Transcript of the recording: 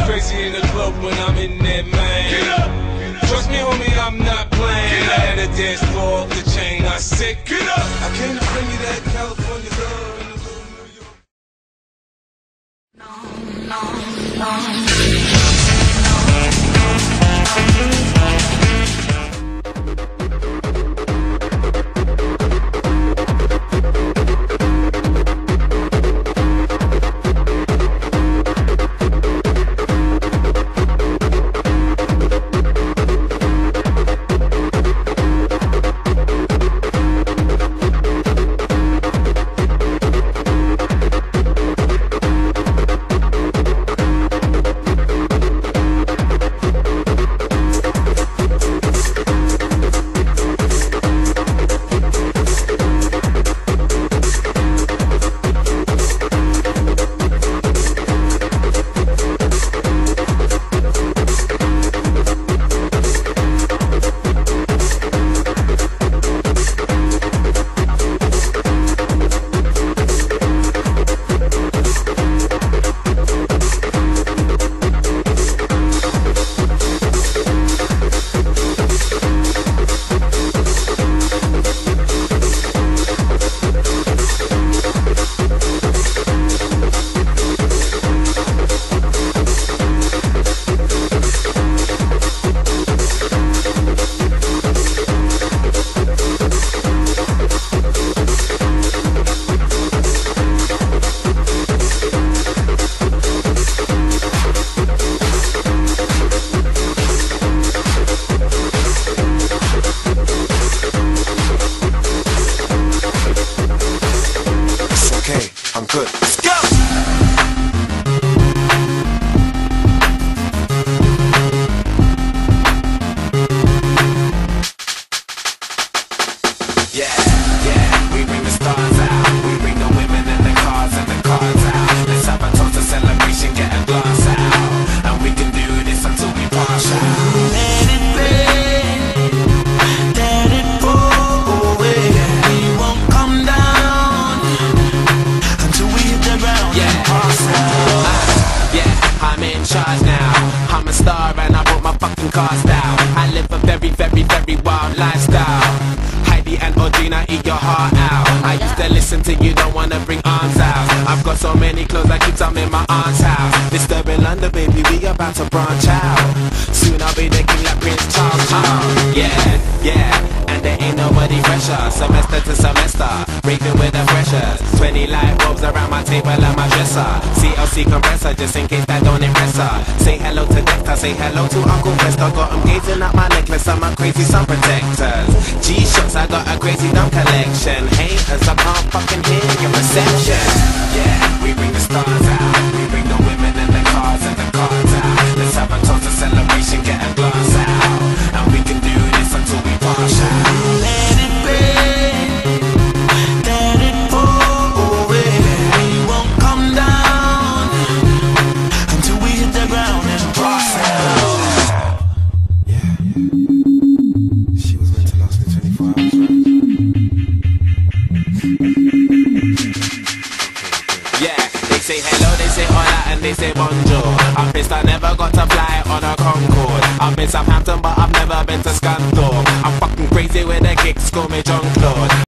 crazy in the club when I'm in there, man. Trust me, homie, I'm not playing. I had a dance floor off the chain. I said, get up. I came to bring you that California love and a little New York. I'm good. Let's go! Yeah, yeah, we bring the stars out. We bring the women and the cars out. Let's have a toast, a celebration, get a glass out. And we can do this until we pass out. Let it rain, let it pour away. We won't come down until we hit the ground. Yeah, pass out. Yeah, I'm in charge now. I'm a star and I brought my fucking cars down. I live a very, very, very wild lifestyle. And Audrina, eat your heart out. I used to listen to you, don't wanna bring arms out. I've got so many clothes, I keep some in my aunt's house. Disturbing London, baby, we about to branch out. Soon I'll be the king like Prince Charles. Yeah, yeah, and there ain't nobody fresher. Semester to semester, raving with the freshers. 20 light bulbs around my table and my dresser. CLC compressor, just in case that don't impress her. Say hello to Dexter, say hello to Uncle Fester. Got him gazing at my necklace, I'm a crazy sun protectors. G-shots, I got a crazy dumb collection. Haters, I can't fucking hear your reception. Yeah, we bring the stars out. We bring the women and the cars out. Let's have a toast, a celebration, get a glass out. And we can do this until we pass out. Let it rain, let it pour away. We won't come down until we hit the ground and pass out. Yeah, she was meant to last me 24 hours, right? Yeah, they say hello, they say hola, and they say bonjour. I'm pissed I never got to fly on a Concorde. I've been Southampton, but I've never been to Scunthorpe. I'm fucking crazy with the kicks, call me John Claude.